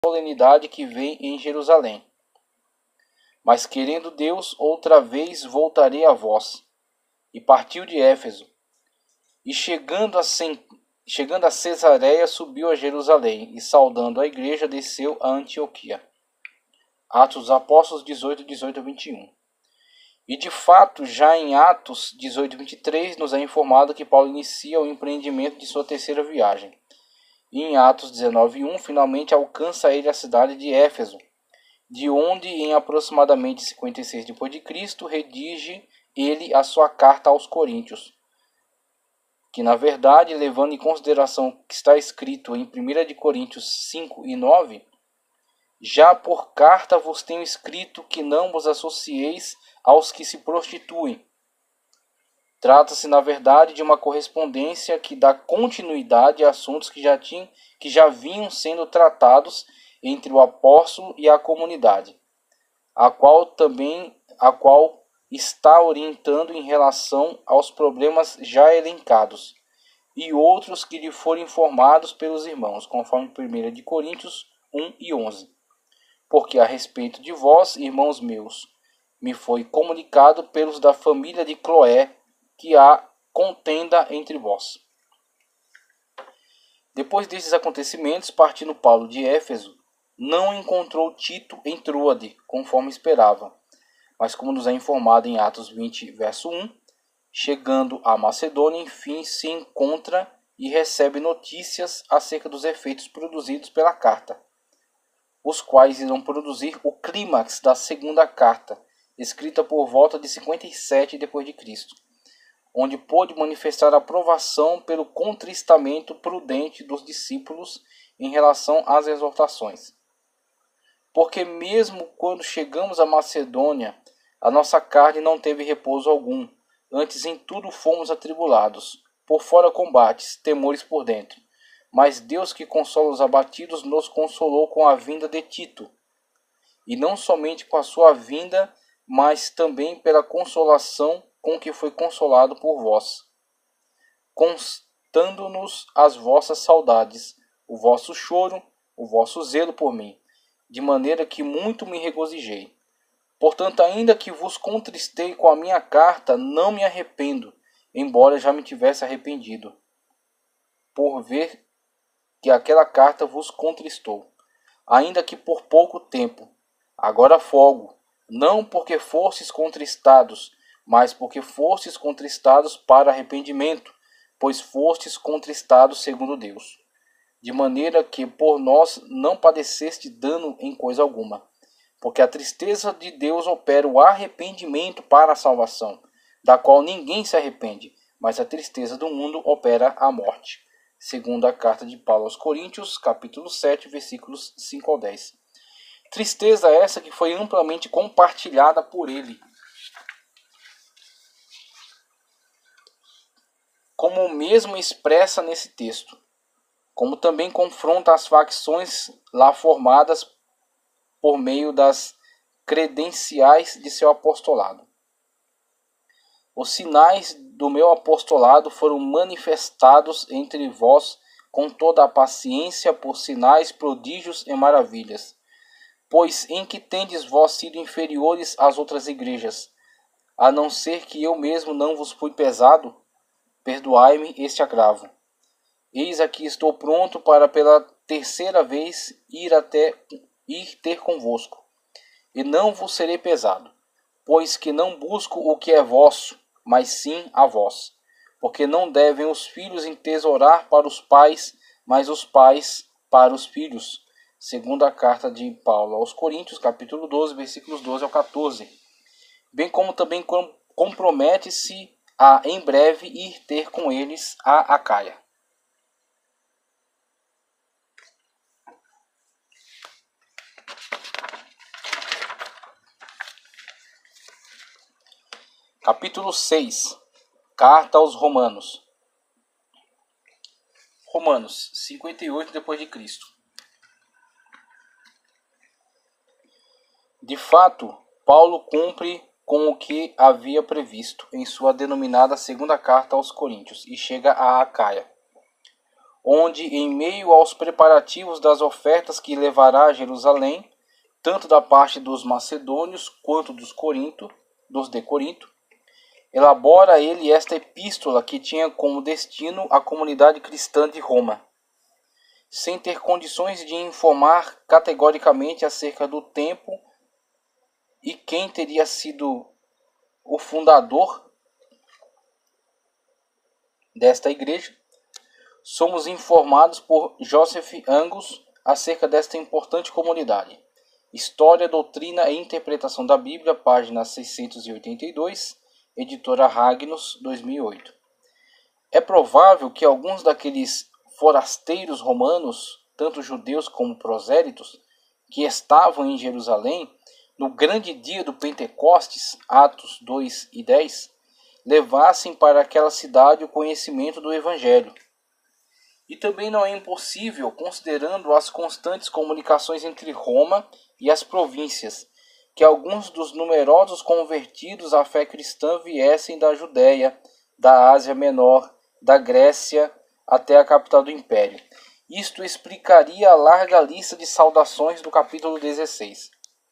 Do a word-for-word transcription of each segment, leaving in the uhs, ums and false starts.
solenidade que vem em Jerusalém. Mas querendo Deus, outra vez voltarei a vós. E partiu de Éfeso. E chegando a, Sem... chegando a Cesareia, subiu a Jerusalém, e saudando a igreja, desceu a Antioquia. Atos dos Apóstolos dezoito, dezoito a vinte e um. E de fato, já em Atos dezoito, vinte e três, nos é informado que Paulo inicia o empreendimento de sua terceira viagem. E em Atos dezenove, um, finalmente alcança ele a cidade de Éfeso, de onde, em aproximadamente cinquenta e seis depois de Cristo, redige ele a sua carta aos Coríntios, que na verdade, levando em consideração o que está escrito em primeira de Coríntios cinco e nove, já por carta vos tenho escrito que não vos associeis aos que se prostituem. Trata-se, na verdade, de uma correspondência que dá continuidade a assuntos que já, tinham, que já vinham sendo tratados entre o apóstolo e a comunidade, a qual também a qual está orientando em relação aos problemas já elencados, e outros que lhe foram informados pelos irmãos, conforme primeira de Coríntios um e onze. Porque a respeito de vós, irmãos meus, me foi comunicado pelos da família de Cloé, que há contenda entre vós. Depois desses acontecimentos, partindo Paulo de Éfeso, não encontrou Tito em Troade, conforme esperava. Mas como nos é informado em Atos vinte, verso um, chegando à Macedônia, enfim se encontra e recebe notícias acerca dos efeitos produzidos pela carta, os quais irão produzir o clímax da segunda carta, escrita por volta de cinquenta e sete depois de Cristo, onde pôde manifestar aprovação pelo contristamento prudente dos discípulos em relação às exortações. Porque mesmo quando chegamos à Macedônia, a nossa carne não teve repouso algum, antes em tudo fomos atribulados, por fora combates, temores por dentro. Mas Deus, que consola os abatidos, nos consolou com a vinda de Tito, e não somente com a sua vinda, mas também pela consolação com que foi consolado por vós, constando-nos as vossas saudades, o vosso choro, o vosso zelo por mim, de maneira que muito me regozijei. Portanto, ainda que vos contristei com a minha carta, não me arrependo, embora já me tivesse arrependido, por ver que aquela carta vos contristou, ainda que por pouco tempo. Agora folgo, não porque fostes contristados, mas porque fostes contristados para arrependimento, pois fostes contristados segundo Deus, de maneira que por nós não padeceste dano em coisa alguma. Porque a tristeza de Deus opera o arrependimento para a salvação, da qual ninguém se arrepende, mas a tristeza do mundo opera a morte. Segunda a carta de Paulo aos Coríntios, capítulo sete, versículos cinco ao dez. Tristeza essa que foi amplamente compartilhada por ele, como mesmo expressa nesse texto, como também confronta as facções lá formadas por meio das credenciais de seu apostolado. Os sinais do meu apostolado foram manifestados entre vós com toda a paciência por sinais, prodígios e maravilhas. Pois em que tendes vós sido inferiores às outras igrejas, a não ser que eu mesmo não vos fui pesado? Perdoai-me este agravo. Eis aqui estou pronto para pela terceira vez ir até ir ter convosco, e não vos serei pesado, pois que não busco o que é vosso, mas sim a vós. Porque não devem os filhos entesourar para os pais, mas os pais para os filhos. Segunda a carta de Paulo aos Coríntios, capítulo doze, versículos doze ao quatorze. Bem como também compromete-se a em breve ir ter com eles a Acaia. Capítulo seis. Carta aos Romanos. Romanos cinquenta e oito depois de Cristo. De fato, Paulo cumpre com o que havia previsto em sua denominada segunda carta aos Coríntios e chega a Acaia. onde, em meio aos preparativos das ofertas que levará a Jerusalém, tanto da parte dos macedônios quanto dos, Corinto, dos de Corinto, elabora ele esta epístola que tinha como destino a comunidade cristã de Roma, sem ter condições de informar categoricamente acerca do tempo e quem teria sido o fundador desta igreja. Somos informados por Joseph Angus acerca desta importante comunidade. História, Doutrina e Interpretação da Bíblia, página seiscentos e oitenta e dois, editora Ragnos, dois mil e oito. É provável que alguns daqueles forasteiros romanos, tanto judeus como prosélitos, que estavam em Jerusalém no grande dia do Pentecostes, Atos dois e dez, levassem para aquela cidade o conhecimento do Evangelho. E também não é impossível, considerando as constantes comunicações entre Roma e as províncias, que alguns dos numerosos convertidos à fé cristã viessem da Judéia, da Ásia Menor, da Grécia até a capital do Império. Isto explicaria a larga lista de saudações do capítulo dezesseis.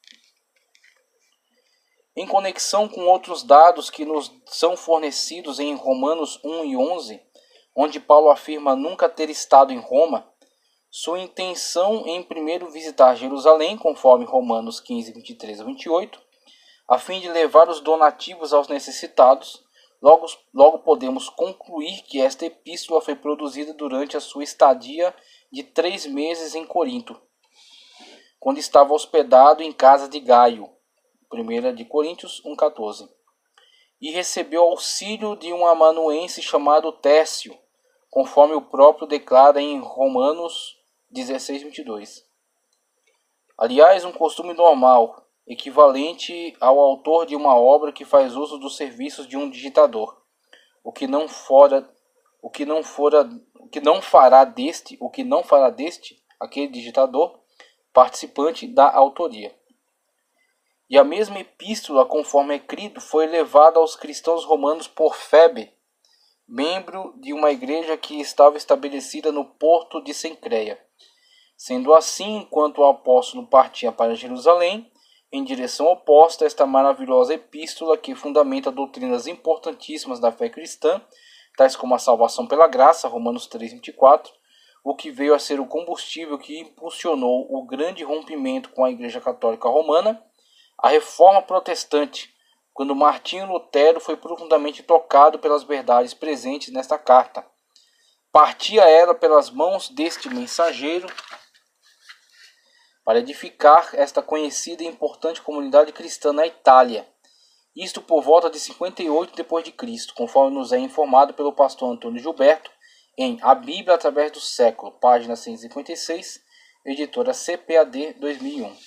Em conexão com outros dados que nos são fornecidos em Romanos um e onze, onde Paulo afirma nunca ter estado em Roma, sua intenção em primeiro visitar Jerusalém, conforme Romanos quinze, vinte e três a vinte e oito, a fim de levar os donativos aos necessitados, logo, logo podemos concluir que esta epístola foi produzida durante a sua estadia de três meses em Corinto, quando estava hospedado em casa de Gaio, primeira de Coríntios um, quatorze, e recebeu auxílio de um amanuense chamado Tércio, conforme o próprio declara em Romanos dezesseis, vinte e dois. Aliás, um costume normal, equivalente ao autor de uma obra que faz uso dos serviços de um digitador, o que não fora, o que não fora, o que não fará deste, o que não fará deste, aquele digitador, participante da autoria. E a mesma epístola, conforme é escrito, foi levada aos cristãos romanos por Febe, membro de uma igreja que estava estabelecida no porto de Cencreia. Sendo assim, enquanto o apóstolo partia para Jerusalém, em direção oposta a esta maravilhosa epístola que fundamenta doutrinas importantíssimas da fé cristã, tais como a salvação pela graça, Romanos três, vinte e quatro, o que veio a ser o combustível que impulsionou o grande rompimento com a Igreja Católica Romana, a Reforma Protestante, quando Martinho Lutero foi profundamente tocado pelas verdades presentes nesta carta. Partia ela pelas mãos deste mensageiro para edificar esta conhecida e importante comunidade cristã na Itália, isto por volta de cinquenta e oito depois de Cristo, conforme nos é informado pelo pastor Antônio Gilberto em A Bíblia através do século, página cento e cinquenta e seis, editora C P A D dois mil e um.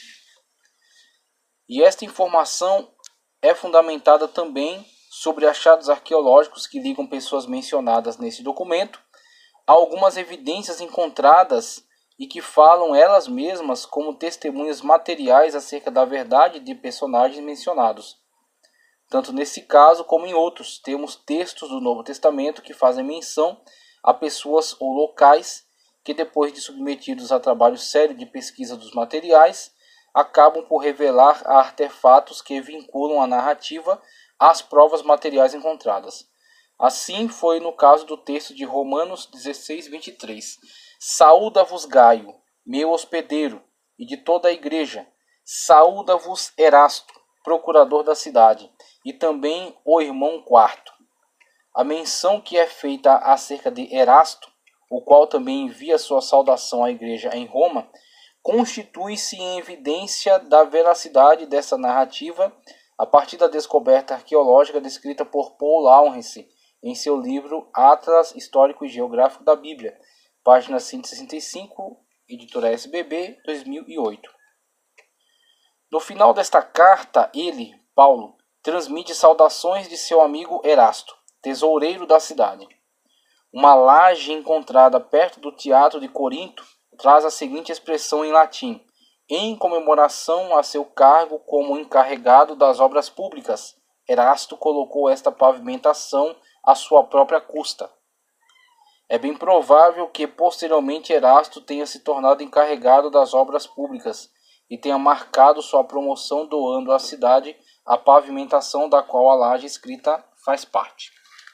E esta informação é fundamentada também sobre achados arqueológicos que ligam pessoas mencionadas nesse documento a algumas evidências encontradas e que falam elas mesmas como testemunhas materiais acerca da verdade de personagens mencionados. Tanto nesse caso como em outros, temos textos do Novo Testamento que fazem menção a pessoas ou locais que, depois de submetidos a trabalho sério de pesquisa dos materiais, acabam por revelar artefatos que vinculam a narrativa às provas materiais encontradas. Assim foi no caso do texto de Romanos dezesseis, vinte e três. Saúda-vos Gaio, meu hospedeiro, e de toda a igreja. Saúda-vos Erasto, procurador da cidade, e também o irmão Quarto. A menção que é feita acerca de Erasto, o qual também envia sua saudação à igreja em Roma, constitui-se em evidência da veracidade dessa narrativa a partir da descoberta arqueológica descrita por Paul Lawrence em seu livro Atlas Histórico e Geográfico da Bíblia, página cento e sessenta e cinco, editora S B B, dois mil e oito. No final desta carta, ele, Paulo, transmite saudações de seu amigo Erasto, tesoureiro da cidade. Uma laje encontrada perto do teatro de Corinto traz a seguinte expressão em latim: em comemoração a seu cargo como encarregado das obras públicas, Erasto colocou esta pavimentação à sua própria custa. É bem provável que posteriormente Erasto tenha se tornado encarregado das obras públicas e tenha marcado sua promoção doando à cidade a pavimentação da qual a laje escrita faz parte.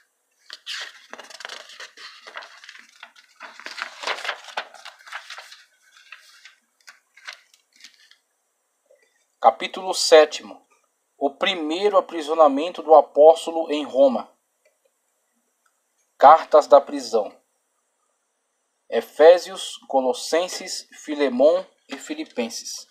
Capítulo sete. O primeiro aprisionamento do apóstolo em Roma. Cartas da prisão. Efésios, Colossenses, Filemon e Filipenses.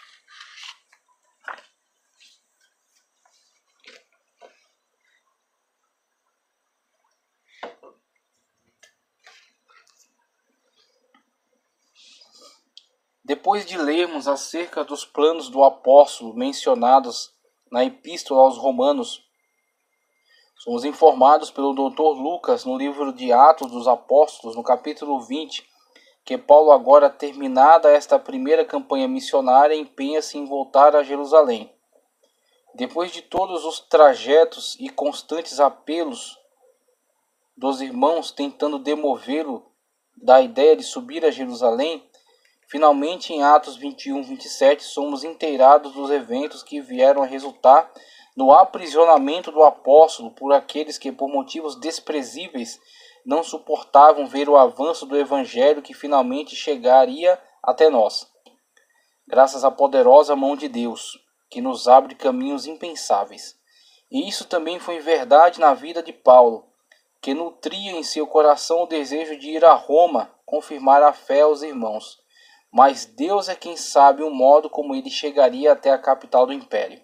Depois de lermos acerca dos planos do apóstolo mencionados na Epístola aos Romanos, somos informados pelo doutor Lucas no livro de Atos dos Apóstolos, no capítulo vinte, que Paulo, agora terminada esta primeira campanha missionária, empenha-se em voltar a Jerusalém. Depois de todos os trajetos e constantes apelos dos irmãos tentando demovê-lo da ideia de subir a Jerusalém, finalmente, em Atos vinte e um, vinte e sete, somos inteirados dos eventos que vieram a resultar no aprisionamento do apóstolo por aqueles que, por motivos desprezíveis, não suportavam ver o avanço do evangelho que finalmente chegaria até nós. Graças à poderosa mão de Deus, que nos abre caminhos impensáveis. E isso também foi verdade na vida de Paulo, que nutria em seu coração o desejo de ir a Roma confirmar a fé aos irmãos. Mas Deus é quem sabe o modo como ele chegaria até a capital do império.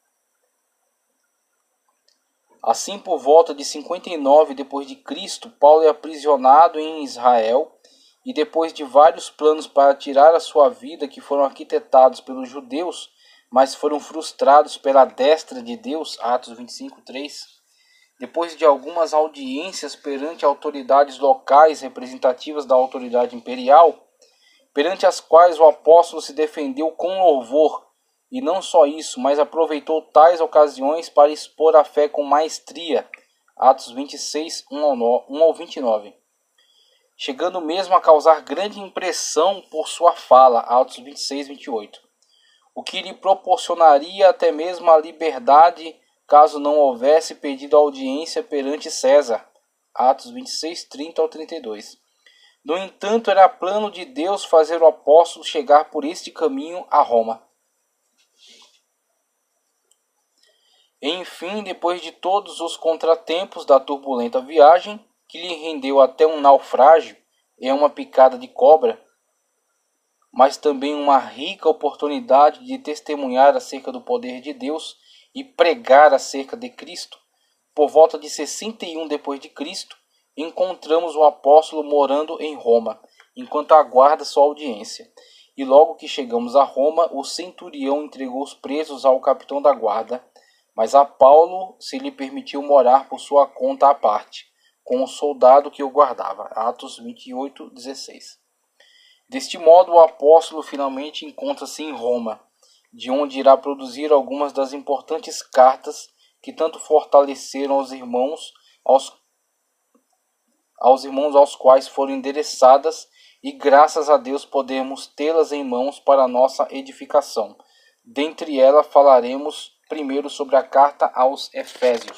Assim, por volta de cinquenta e nove depois de Cristo, Paulo é aprisionado em Israel e, depois de vários planos para tirar a sua vida que foram arquitetados pelos judeus, mas foram frustrados pela destra de Deus, Atos vinte e cinco, três, depois de algumas audiências perante autoridades locais representativas da autoridade imperial, perante as quais o apóstolo se defendeu com louvor, e não só isso, mas aproveitou tais ocasiões para expor a fé com maestria, Atos vinte e seis, um ao vinte e nove, chegando mesmo a causar grande impressão por sua fala, Atos vinte e seis, vinte e oito, o que lhe proporcionaria até mesmo a liberdade caso não houvesse pedido audiência perante César, Atos vinte e seis, trinta ao trinta e dois. No entanto, era plano de Deus fazer o apóstolo chegar por este caminho a Roma. Enfim, depois de todos os contratempos da turbulenta viagem, que lhe rendeu até um naufrágio e uma picada de cobra, mas também uma rica oportunidade de testemunhar acerca do poder de Deus e pregar acerca de Cristo, por volta de sessenta e um depois de Cristo, encontramos o apóstolo morando em Roma, enquanto aguarda sua audiência. E logo que chegamos a Roma, o centurião entregou os presos ao capitão da guarda, mas a Paulo se lhe permitiu morar por sua conta à parte, com o soldado que o guardava. Atos vinte e oito, dezesseis. Deste modo, o apóstolo finalmente encontra-se em Roma, de onde irá produzir algumas das importantes cartas que tanto fortaleceram os irmãos aos aos irmãos aos quais foram endereçadas, e graças a Deus podemos tê-las em mãos para a nossa edificação. Dentre elas falaremos primeiro sobre a carta aos Efésios.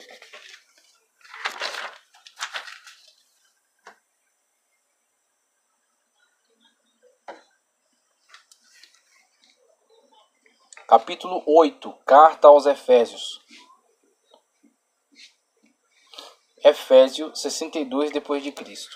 Capítulo oito. Carta aos Efésios. Efésios sessenta e dois depois de Cristo.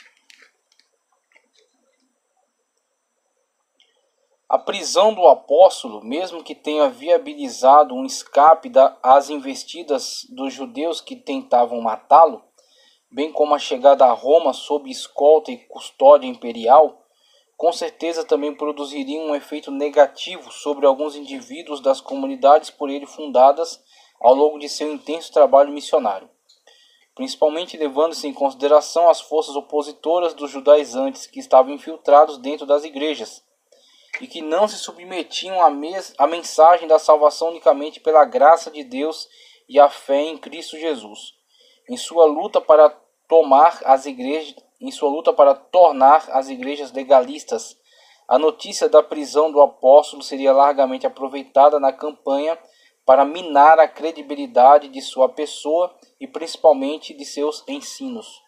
A prisão do apóstolo, mesmo que tenha viabilizado um escape às investidas dos judeus que tentavam matá-lo, bem como a chegada a Roma sob escolta e custódia imperial, com certeza também produziria um efeito negativo sobre alguns indivíduos das comunidades por ele fundadas ao longo de seu intenso trabalho missionário, principalmente levando-se em consideração as forças opositoras dos judaizantes que estavam infiltrados dentro das igrejas e que não se submetiam à, mes- à mensagem da salvação unicamente pela graça de Deus e a fé em Cristo Jesus. Em sua luta para tomar as igrejas, em sua luta para tornar as igrejas legalistas, a notícia da prisão do apóstolo seria largamente aproveitada na campanha para minar a credibilidade de sua pessoa e principalmente de seus ensinos.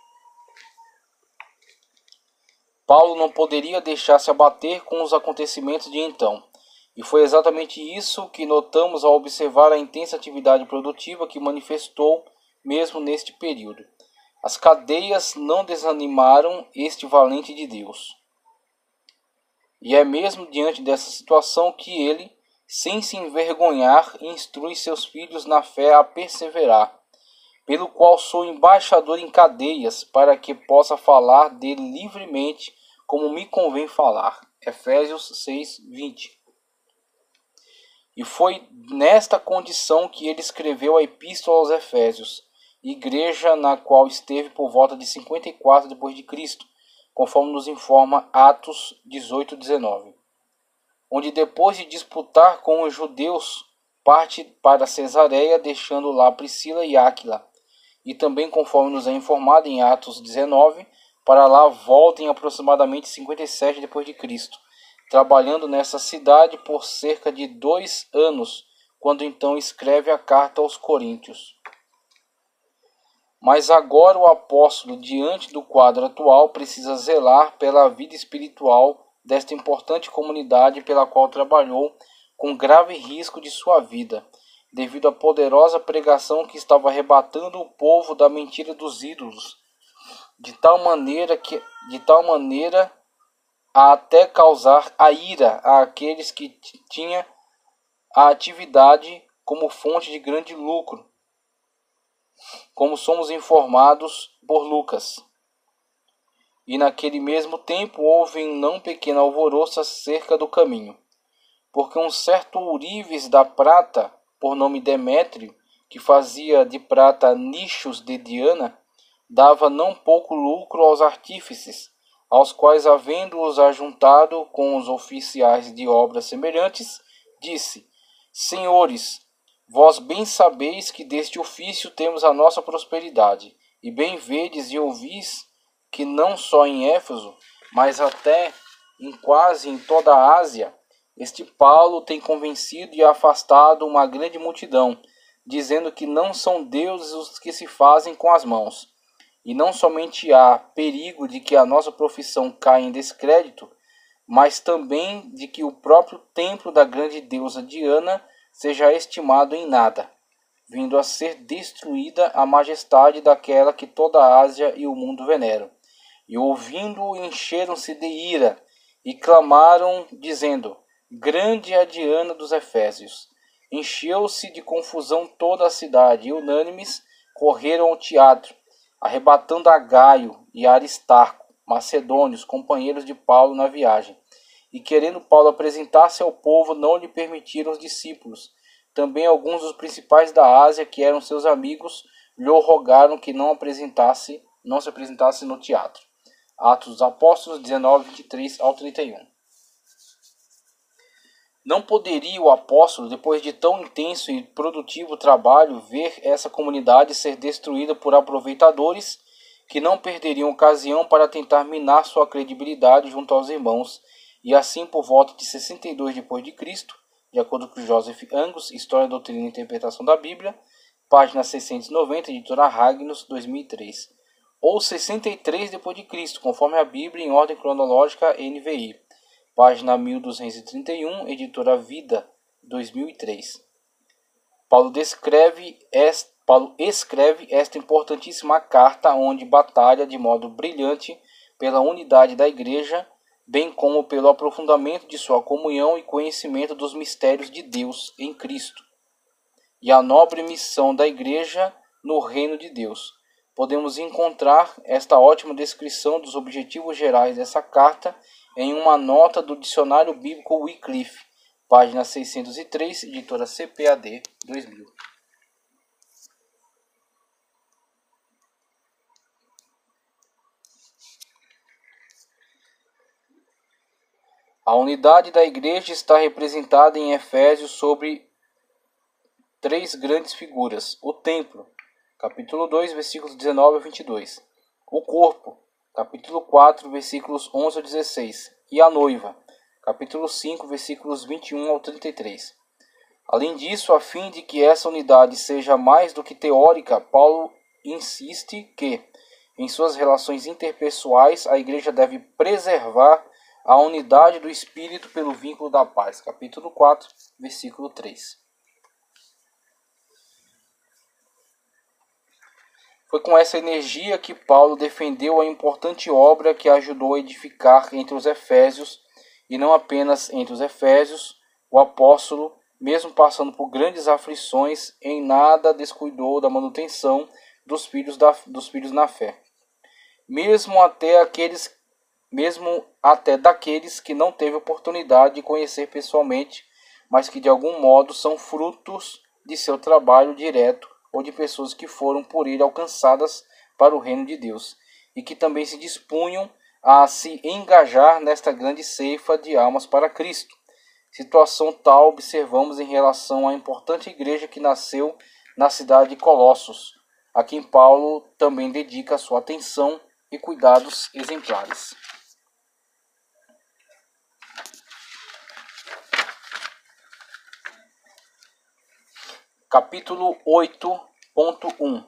Paulo não poderia deixar-se abater com os acontecimentos de então, e foi exatamente isso que notamos ao observar a intensa atividade produtiva que manifestou mesmo neste período. As cadeias não desanimaram este valente de Deus. E é mesmo diante dessa situação que ele, sem se envergonhar, instrui seus filhos na fé a perseverar, pelo qual sou embaixador em cadeias, para que possa falar dele livremente, como me convém falar. Efésios seis, vinte. E foi nesta condição que ele escreveu a Epístola aos Efésios, igreja na qual esteve por volta de cinquenta e quatro depois de Cristo, conforme nos informa Atos dezoito, dezenove. Onde depois de disputar com os judeus, parte para Cesareia, deixando lá Priscila e Áquila, e também conforme nos é informado em Atos dezenove, para lá volta em aproximadamente cinquenta e sete depois de Cristo, trabalhando nessa cidade por cerca de dois anos, quando então escreve a carta aos Coríntios. Mas agora o apóstolo, diante do quadro atual, precisa zelar pela vida espiritual desta importante comunidade pela qual trabalhou, com grave risco de sua vida, devido à poderosa pregação que estava arrebatando o povo da mentira dos ídolos, de tal maneira que, de tal maneira a até causar a ira àqueles que tinham a atividade como fonte de grande lucro, como somos informados por Lucas. E naquele mesmo tempo houve um não pequeno alvoroço acerca do caminho, porque um certo ourives da prata, por nome Demétrio, que fazia de prata nichos de Diana, dava não pouco lucro aos artífices, aos quais, havendo-os ajuntado com os oficiais de obras semelhantes, disse: Senhores, vós bem sabeis que deste ofício temos a nossa prosperidade, e bem vedes e ouvis que não só em Éfeso, mas até em quase em toda a Ásia, este Paulo tem convencido e afastado uma grande multidão, dizendo que não são deuses os que se fazem com as mãos. E não somente há perigo de que a nossa profissão caia em descrédito, mas também de que o próprio templo da grande deusa Diana seja estimado em nada, vindo a ser destruída a majestade daquela que toda a Ásia e o mundo veneram. E ouvindo-o, encheram-se de ira e clamaram, dizendo: Grande é a Diana dos Efésios. Encheu-se de confusão toda a cidade, e unânimes correram ao teatro, arrebatando a Gaio e a Aristarco, macedônios, companheiros de Paulo na viagem. E querendo Paulo apresentar-se ao povo, não lhe permitiram os discípulos. Também alguns dos principais da Ásia, que eram seus amigos, lhe rogaram que não, apresentasse, não se apresentasse no teatro. Atos dos Apóstolos dezenove, vinte e três ao trinta e um. Não poderia o apóstolo, depois de tão intenso e produtivo trabalho, ver essa comunidade ser destruída por aproveitadores que não perderiam ocasião para tentar minar sua credibilidade junto aos irmãos, e assim por volta de sessenta e dois depois de Cristo, de acordo com Joseph Angus, História, Doutrina e Interpretação da Bíblia, página seiscentos e noventa, editora Ragnus, dois mil e três, ou sessenta e três depois de Cristo, conforme a Bíblia em ordem cronológica N V I, página mil duzentos e trinta e um, editora Vida, dois mil e três. Paulo descreve esta, Paulo escreve esta importantíssima carta, onde batalha de modo brilhante pela unidade da igreja, bem como pelo aprofundamento de sua comunhão e conhecimento dos mistérios de Deus em Cristo, e a nobre missão da igreja no reino de Deus. Podemos encontrar esta ótima descrição dos objetivos gerais dessa carta em uma nota do Dicionário Bíblico Wycliffe, página seiscentos e três, editora C P A D, dois mil. A unidade da igreja está representada em Efésios sobre três grandes figuras: o templo, capítulo dois, versículos dezenove a vinte e dois, o corpo, capítulo quatro, versículos onze ao dezesseis, e a noiva, capítulo cinco, versículos vinte e um ao trinta e três. Além disso, a fim de que essa unidade seja mais do que teórica, Paulo insiste que, em suas relações interpessoais, a igreja deve preservar a unidade do Espírito pelo vínculo da paz. Capítulo quatro, versículo três. Foi com essa energia que Paulo defendeu a importante obra que ajudou a edificar entre os Efésios, e não apenas entre os Efésios. O apóstolo, mesmo passando por grandes aflições, em nada descuidou da manutenção dos filhos, da, dos filhos na fé. Mesmo até aqueles, mesmo até daqueles que não teve oportunidade de conhecer pessoalmente, mas que de algum modo são frutos de seu trabalho direto ou de pessoas que foram por ele alcançadas para o reino de Deus, e que também se dispunham a se engajar nesta grande ceifa de almas para Cristo. Situação tal observamos em relação à importante igreja que nasceu na cidade de Colossos, a quem Paulo também dedica sua atenção e cuidados exemplares. Capítulo oito ponto um.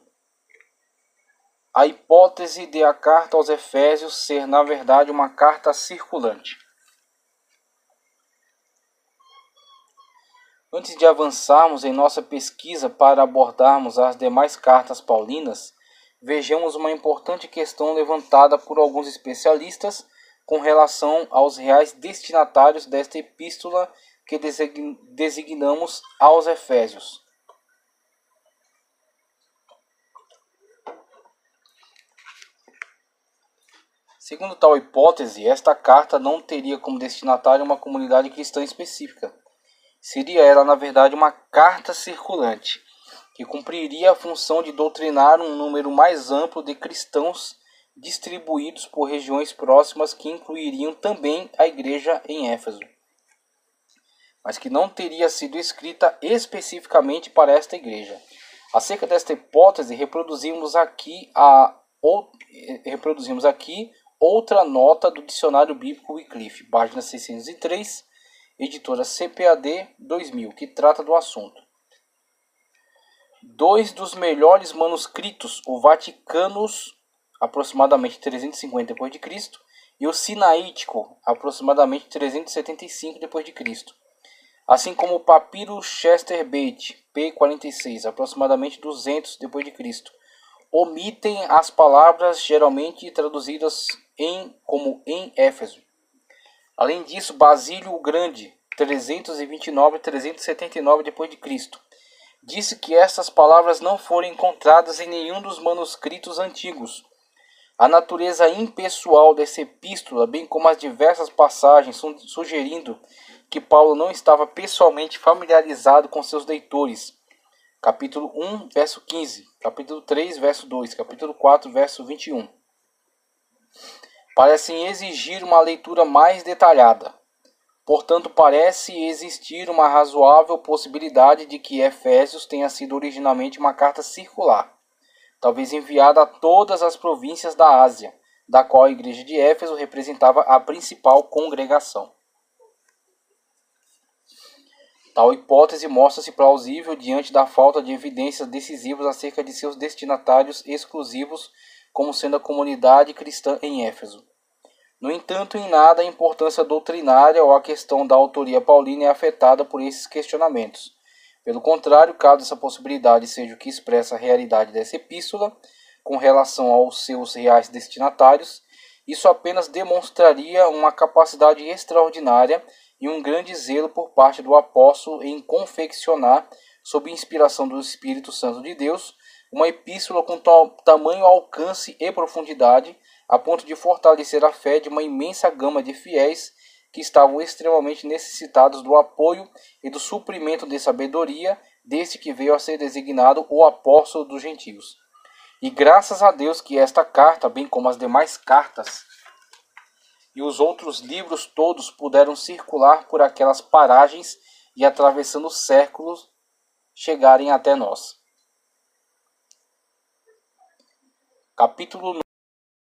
A hipótese de a carta aos Efésios ser, na verdade, uma carta circulante. Antes de avançarmos em nossa pesquisa para abordarmos as demais cartas paulinas, vejamos uma importante questão levantada por alguns especialistas com relação aos reais destinatários desta epístola que designamos aos Efésios. Segundo tal hipótese, esta carta não teria como destinatário uma comunidade cristã específica. Seria ela, na verdade, uma carta circulante, que cumpriria a função de doutrinar um número mais amplo de cristãos distribuídos por regiões próximas, que incluiriam também a igreja em Éfeso, mas que não teria sido escrita especificamente para esta igreja. Acerca desta hipótese, reproduzimos aqui, a, ou, reproduzimos aqui outra nota do Dicionário Bíblico Wycliffe, página seiscentos e três, editora C P A D dois mil, que trata do assunto. Dois dos melhores manuscritos, o Vaticanus, aproximadamente trezentos e cinquenta depois de Cristo, e o Sinaítico, aproximadamente trezentos e setenta e cinco depois de Cristo, assim como o Papiro Chesterbeit, P quarenta e seis, aproximadamente duzentos depois de Cristo, omitem as palavras geralmente traduzidas em como em Éfeso. Além disso, Basílio o Grande, trezentos e vinte e nove a trezentos e setenta e nove depois de Cristo, disse que estas palavras não foram encontradas em nenhum dos manuscritos antigos. A natureza impessoal dessa epístola, bem como as diversas passagens sugerindo que Paulo não estava pessoalmente familiarizado com seus leitores. Capítulo um, verso quinze, capítulo três, verso dois, capítulo quatro, verso vinte e um. Parecem exigir uma leitura mais detalhada. Portanto, parece existir uma razoável possibilidade de que Efésios tenha sido originalmente uma carta circular, talvez enviada a todas as províncias da Ásia, da qual a igreja de Éfeso representava a principal congregação. Tal hipótese mostra-se plausível diante da falta de evidências decisivas acerca de seus destinatários exclusivos, como sendo a comunidade cristã em Éfeso. No entanto, em nada a importância doutrinária ou a questão da autoria paulina é afetada por esses questionamentos. Pelo contrário, caso essa possibilidade seja o que expressa a realidade dessa epístola, com relação aos seus reais destinatários, isso apenas demonstraria uma capacidade extraordinária e um grande zelo por parte do apóstolo em confeccionar, sob inspiração do Espírito Santo de Deus, uma epístola com tamanho alcance e profundidade, a ponto de fortalecer a fé de uma imensa gama de fiéis que estavam extremamente necessitados do apoio e do suprimento de sabedoria, desde que veio a ser designado o apóstolo dos gentios. E graças a Deus que esta carta, bem como as demais cartas e os outros livros todos, puderam circular por aquelas paragens e, atravessando os séculos, chegarem até nós. Capítulo